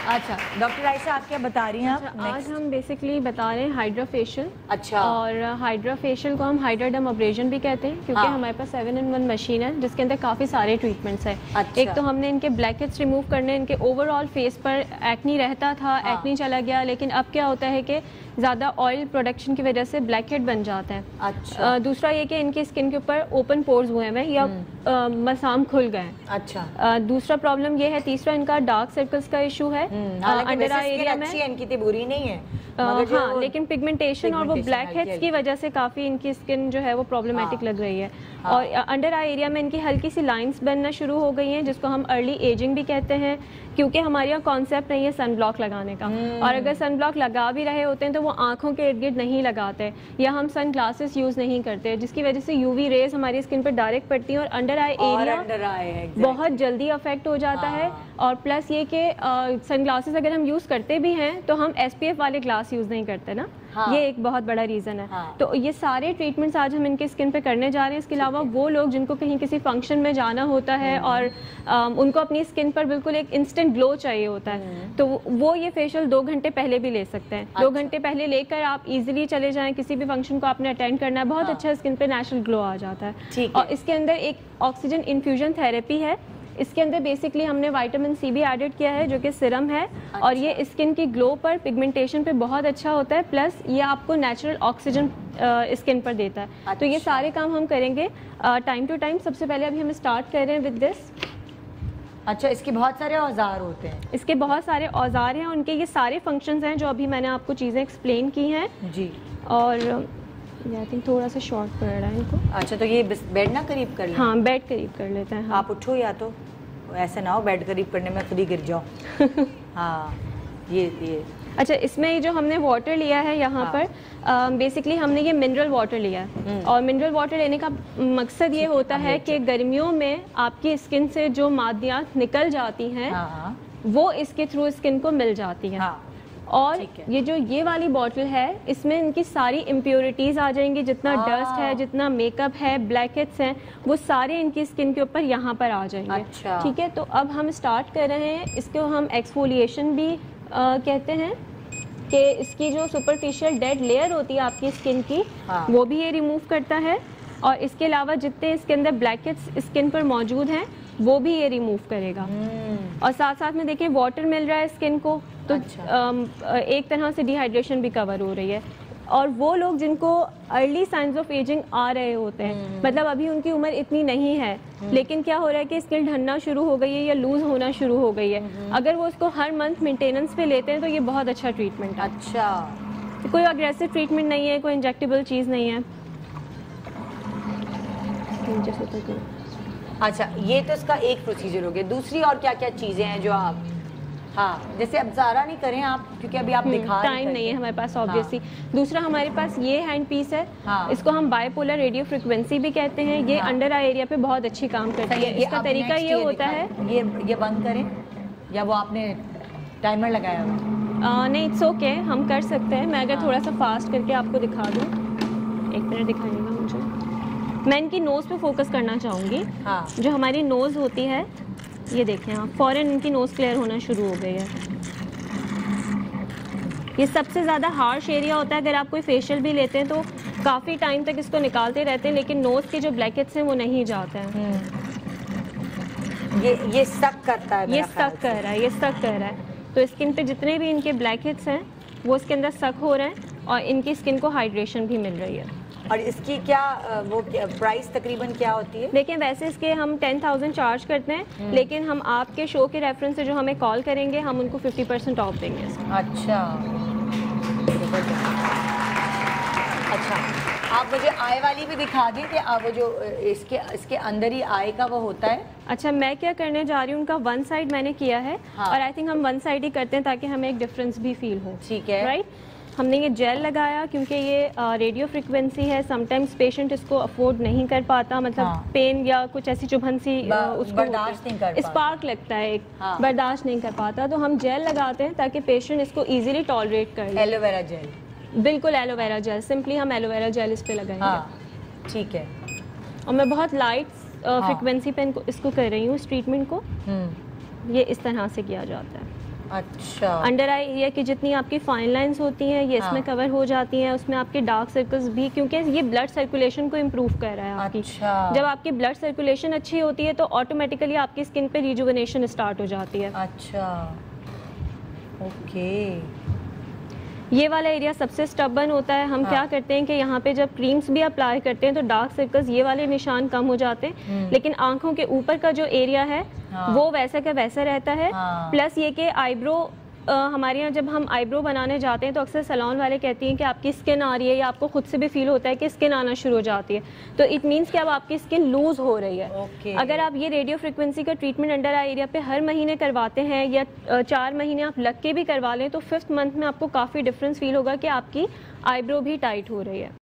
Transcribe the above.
अच्छा डॉक्टर आयशा, आप क्या बता रही हैं? अच्छा, आज हम बेसिकली बता रहे हैं हाइड्राफेशियल। अच्छा। और हाइड्राफेशियल को हम हाइड्राडर्म अब्रेजन भी कहते हैं, क्योंकि हमारे पास 7-in-1 मशीन है जिसके अंदर काफ़ी सारे ट्रीटमेंट्स हैं। अच्छा। एक तो हमने इनके ब्लैक हेड्स रिमूव करने, इनके ओवरऑल फेस पर एक्नी रहता था, एक्नी चला गया, लेकिन अब क्या होता है कि ज़्यादा ऑयल प्रोडक्शन की वजह से ब्लैक हेड बन जाता है। अच्छा। दूसरा ये कि इनकी स्किन के ऊपर ओपन पोर्स हुए हैं या मसाम खुल गए। अच्छा। दूसरा प्रॉब्लम ये है, तीसरा इनका डार्क सर्कल्स का इशू है। अंडर आई एरिया में इनकी तो बुरी नहीं है, हाँ, लेकिन पिगमेंटेशन और वो ब्लैक हेड्स की वजह से काफ़ी इनकी स्किन जो है वो प्रॉब्लमेटिक लग रही है। और अंडर आई एरिया में इनकी हल्की सी लाइंस बनना शुरू हो गई हैं, जिसको हम अर्ली एजिंग भी कहते हैं, क्योंकि हमारे यहाँ कॉन्सेप्ट नहीं है सन ब्लॉक लगाने का। और अगर सन ब्लॉक लगा भी रहे होते हैं तो वो आंखों के इर्द गिर्द नहीं लगाते, या हम सन ग्लासेस यूज़ नहीं करते, जिसकी वजह से यूवी रेज हमारी स्किन पर डायरेक्ट पड़ती हैं और अंडर आई एरिया बहुत जल्दी अफेक्ट हो जाता है। और प्लस ये कि सन ग्लासेस अगर हम यूज़ करते भी हैं तो हम SPF वाले ग्लास यूज़ नहीं करते ना। ये एक बहुत बड़ा रीज़न है। तो ये सारे ट्रीटमेंट्स आज हम इनके स्किन पे करने जा रहे हैं। इसके अलावा वो लोग जिनको कहीं किसी फंक्शन में जाना होता है और उनको अपनी स्किन पर बिल्कुल एक इंस्टेंट ग्लो चाहिए होता है, तो वो ये फेशियल 2 घंटे पहले भी ले सकते हैं। 2 घंटे पहले लेकर आप इजीली चले जाएं, किसी भी फंक्शन को आपने अटेंड करना है, बहुत अच्छा स्किन पे नेचुरल ग्लो आ जाता है। और इसके अंदर एक ऑक्सीजन इन्फ्यूजन थेरेपी है। इसके अंदर बेसिकली हमने विटामिन C भी एडेड किया है, जो कि सिरम है। अच्छा। और ये स्किन की ग्लो पर, पिगमेंटेशन पे बहुत अच्छा होता है, प्लस ये आपको नेचुरल ऑक्सीजन स्किन पर देता है। अच्छा। तो ये सारे काम हम करेंगे टाइम टू टाइम। सबसे पहले अभी हम स्टार्ट कर रहे हैं विद दिस। अच्छा, इसके बहुत सारे औजार होते हैं? इसके बहुत सारे औजार हैं, उनके ये सारे फंक्शंस हैं जो अभी मैंने आपको चीज़ें एक्सप्लेन की हैं जी। और आई थिंक थोड़ा सा शॉर्ट पड़ रहा है इनको। अच्छा, तो ये बेड ना करीब कर लें? हाँ, बेड करीब कर लेते हैं। हाँ। आप उठो, या तो ऐसा ना हो बेड करीब करने में खुद ही गिर जाओ। हाँ, ये अच्छा, इसमें जो हमने वाटर लिया है यहाँ पर बेसिकली हमने ये मिनरल वाटर लिया है। और मिनरल वाटर लेने का मकसद ये होता है कि गर्मियों में आपकी स्किन से जो मादियात निकल जाती हैं वो इसके थ्रू स्किन को मिल जाती हैं। और ये जो ये वाली बॉटल है, इसमें इनकी सारी इम्प्योरिटीज़ आ जाएंगी, जितना डस्ट है, जितना मेकअप है, ब्लैक हेड्स हैं, वो सारे इनकी स्किन के ऊपर यहाँ पर आ जाएंगे। अच्छा। ठीक है, तो अब हम स्टार्ट कर रहे हैं। इसको हम एक्सफोलिएशन भी कहते हैं, कि इसकी जो सुपरफिशियल डेड लेयर होती है आपकी स्किन की, वो भी ये रिमूव करता है। और इसके अलावा जितने इसके अंदर ब्लैक हेड्स स्किन पर मौजूद हैं वो भी ये रिमूव करेगा। और साथ साथ में देखिए वाटर मिल रहा है स्किन को, तो अच्छा। एक तरह से डिहाइड्रेशन भी कवर हो रही है। और वो लोग जिनको अर्ली साइंस ऑफ एजिंग आ रहे होते हैं, मतलब अभी उनकी उम्र इतनी नहीं है, लेकिन क्या हो रहा है कि स्किन ढलना शुरू हो गई है या लूज होना शुरू हो गई है, अगर वो उसको हर मंथ मेंटेनेंस पे लेते हैं तो ये बहुत अच्छा ट्रीटमेंट है। अच्छा, तो कोई अग्रेसिव ट्रीटमेंट नहीं है, कोई इंजेक्टेबल चीज़ नहीं है। अच्छा, ये तो इसका एक प्रोसीजर हो गया। दूसरी और क्या क्या चीज़ें हैं जो आप, हाँ, जैसे अब ज़्यादा नहीं करें आप, क्योंकि अभी आप दिखा टाइम नहीं है हमारे पास ऑब्वियसली। दूसरा हमारे पास ये हैंड पीस है। इसको हम बायपोलर रेडियो फ्रिक्वेंसी भी कहते हैं। ये अंडर आई एरिया पे बहुत अच्छी काम करती है। इसका तरीका ये होता है, ये बंद करें, या वो आपने टाइमर लगाया हुआ? नहीं, इट्स ओके, हम कर सकते हैं। मैं अगर थोड़ा सा फास्ट करके आपको दिखा दूँ, 1 मिनट दिखाइएगा मुझे। मैं इनकी नोज़ पे फोकस करना चाहूँगी। जो हमारी नोज़ होती है, ये देखें आप, फौरन इनकी नोज़ क्लियर होना शुरू हो गई है। ये सबसे ज़्यादा हार्श एरिया होता है। अगर आप कोई फेशियल भी लेते हैं तो काफ़ी टाइम तक इसको निकालते रहते हैं, लेकिन नोज़ के जो ब्लैक हेड्स हैं वो नहीं जाते हैं। ये सक करता है, ये सक कर रहा है, ये सक कर रहा है। तो स्किन पे जितने भी इनके ब्लैक हेड्स हैं वो इसके अंदर सक हो रहे हैं और इनकी स्किन को हाइड्रेशन भी मिल रही है। और इसकी क्या वो प्राइस तकरीबन क्या होती है? देखिए, वैसे इसके हम 10,000 चार्ज करते हैं, लेकिन हम आपके शो के रेफरेंस से जो हमें कॉल करेंगे हम उनको 50% ऑफ देंगे। अच्छा, अच्छा, आप मुझे आई वाली भी दिखा दें कि आप वो जो इसके अंदर ही आई का वो होता है। अच्छा, मैं क्या करने जा रही हूँ, उनका 1 साइड मैंने किया है। और आई थिंक हम 1 साइड ही करते हैं ताकि हमें एक डिफरेंस भी फील हो। ठीक है, राइट। हमने ये जेल लगाया क्योंकि ये रेडियो फ्रिक्वेंसी है। समटाइम्स पेशेंट इसको अफोर्ड नहीं कर पाता, मतलब पेन या कुछ ऐसी चुभन सी उसको बर्दाश्त नहीं कर पाता, स्पार्क लगता है एक, बर्दाश्त नहीं कर पाता, तो हम जेल लगाते हैं ताकि पेशेंट इसको इजीली टॉलरेट कर ले। Aloe vera gel? बिल्कुल एलोवेरा जेल, सिंपली हम एलोवेरा जेल इस पे लगाएंगे। ठीक है। और मैं बहुत लाइट फ्रिक्वेंसी पे इसको कर रही हूँ इस ट्रीटमेंट को। ये इस तरह से किया जाता है। अच्छा, अंडर आई एरिया की जितनी आपकी फाइन लाइंस होती हैं ये इसमें कवर हो जाती हैं, उसमें आपके डार्क सर्कल्स भी, क्योंकि ये ब्लड सर्कुलेशन को इम्प्रूव कर रहा है आपकी। अच्छा, जब आपकी ब्लड सर्कुलेशन अच्छी होती है तो ऑटोमेटिकली आपकी स्किन पे रिजुवनेशन स्टार्ट हो जाती है। अच्छा, ओके। ये वाला एरिया सबसे स्टबर्न होता है। हम क्या करते हैं कि यहाँ पे जब क्रीम्स भी अप्लाई करते हैं तो डार्क सर्कल्स ये वाले निशान कम हो जाते हैं, लेकिन आंखों के ऊपर का जो एरिया है वो वैसा का वैसा रहता है। प्लस ये कि आईब्रो, हमारे यहाँ जब हम आईब्रो बनाने जाते हैं तो अक्सर सैलून वाले कहती हैं कि आपकी स्किन आ रही है, या आपको खुद से भी फील होता है कि स्किन आना शुरू हो जाती है, तो इट मीन्स कि अब आपकी स्किन लूज हो रही है। अगर आप ये रेडियो फ्रिक्वेंसी का ट्रीटमेंट अंडर आई एरिया पे हर महीने करवाते हैं या 4 महीने आप लग के भी करवा लें तो 5th मंथ में आपको काफ़ी डिफरेंस फील होगा कि आपकी आईब्रो भी टाइट हो रही है।